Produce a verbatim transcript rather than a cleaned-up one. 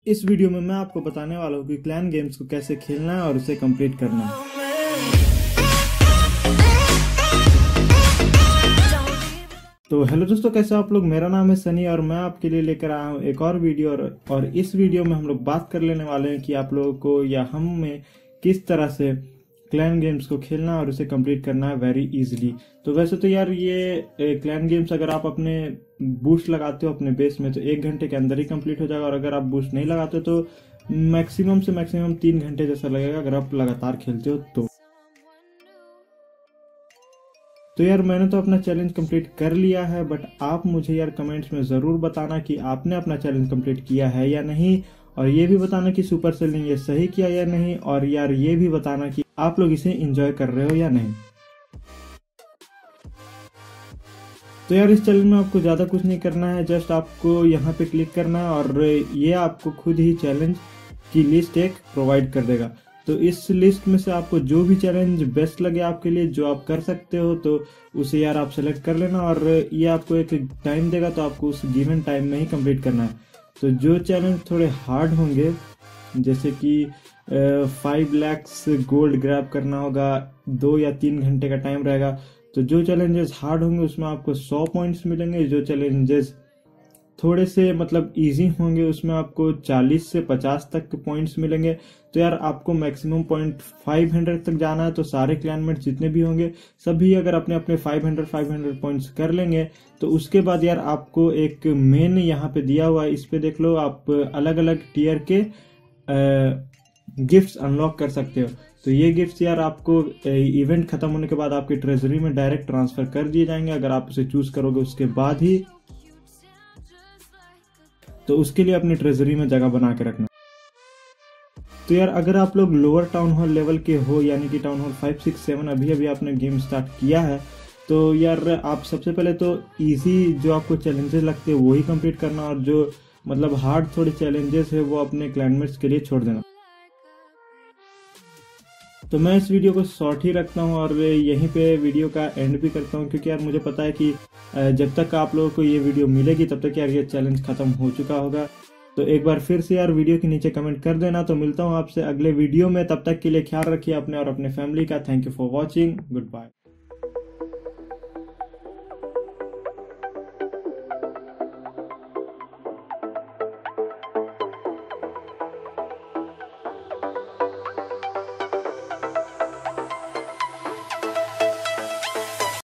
इस वीडियो में मैं आपको बताने वाला हूँ कि क्लैन गेम्स को कैसे खेलना है और उसे कंप्लीट करना है। तो हेलो दोस्तों, कैसे आप लोग। मेरा नाम है सनी और मैं आपके लिए लेकर आया हूँ एक और वीडियो और, और इस वीडियो में हम लोग बात कर लेने वाले हैं कि आप लोगों को या हम में किस तरह से क्लैन गेम्स को खेलना और उसे कंप्लीट करना है वेरी इजीली। तो वैसे तो यार ये क्लैन गेम्स अगर आप अपने बूस्ट लगाते हो अपने बेस में तो एक घंटे के अंदर ही कंप्लीट हो जाएगा, और अगर आप बूस्ट नहीं लगाते तो मैक्सिमम से मैक्सिमम तीन घंटे जैसा लगेगा अगर आप लगातार खेलते हो तो। तो यार मैंने तो अपना चैलेंज कंप्लीट कर लिया है, बट आप मुझे यार कमेंट्स में ज़रूर बताना कि आपने अपना चैलेंज कंप्लीट किया है या नहीं, और ये भी बताना कि सुपरसेल ने ये सही किया या नहीं, और यार ये भी बताना कि आप लोग इसे एंजॉय कर रहे हो या नहीं। तो यार इस चैलेंज में आपको ज़्यादा कुछ नहीं करना है, जस्ट आपको यहाँ पे क्लिक करना है और ये आपको खुद ही चैलेंज की लिस्ट एक प्रोवाइड कर देगा। तो इस लिस्ट में से आपको जो भी चैलेंज बेस्ट लगे आपके लिए, जो आप कर सकते हो, तो उसे यार आप सेलेक्ट कर लेना, और ये आपको एक टाइम देगा तो आपको उस गिवन टाइम में ही कंप्लीट करना है। तो जो चैलेंज थोड़े हार्ड होंगे, जैसे कि फाइव लैक्स गोल्ड ग्रैब करना होगा, दो या तीन घंटे का टाइम रहेगा, तो जो चैलेंजेस हार्ड होंगे उसमें आपको सौ पॉइंट्स मिलेंगे। जो चैलेंजेस थोड़े से मतलब इजी होंगे उसमें आपको चालीस से पचास तक के पॉइंट्स मिलेंगे। तो यार आपको मैक्सिमम पॉइंट फाइव हंड्रेड तक जाना है, तो सारे क्लैनमेट जितने भी होंगे सभी अगर अपने अपने five hundred five hundred points कर लेंगे तो उसके बाद यार आपको एक मेन यहाँ पे दिया हुआ है, इस पे देख लो, आप अलग अलग टीयर के गिफ्ट्स अनलॉक कर सकते हो। तो ये गिफ्ट्स यार आपको इवेंट खत्म होने के बाद आपकी ट्रेजरी में डायरेक्ट ट्रांसफर कर दिए जाएंगे अगर आप उसे चूज करोगे उसके बाद ही। तो उसके लिए अपनी ट्रेजरी में जगह बना के रखना। तो यार अगर आप लोग लोअर टाउन हॉल लेवल के हो, यानी कि town hall five six seven अभी अभी आपने गेम स्टार्ट किया है, तो यार आप सबसे पहले तो इजी जो आपको चैलेंजेस लगते हैं वही कंप्लीट करना, और जो मतलब हार्ड थोड़े चैलेंजेस है वो अपने क्लाइंटमेट्स के लिए छोड़ देना। तो मैं इस वीडियो को शॉर्ट ही रखता हूँ और यहीं पे वीडियो का एंड भी करता हूँ, क्योंकि यार मुझे पता है कि जब तक आप लोगों को ये वीडियो मिलेगी तब तक यार ये चैलेंज खत्म हो चुका होगा। तो एक बार फिर से यार वीडियो के नीचे कमेंट कर देना। तो मिलता हूँ आपसे अगले वीडियो में, तब तक के लिए ख्याल रखिए अपने और अपने फैमिली का। Thank you for watching, good bye.